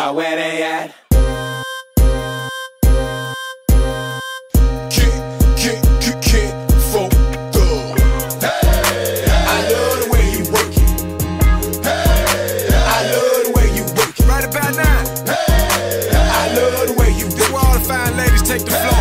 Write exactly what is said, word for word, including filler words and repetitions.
about where they at. Can't, can't, can't, can't focus. Hey, I love the way you work it. Hey, I love the way you work it. Right about now. Hey, I love the way you work it. Where all the fine ladies take the floor.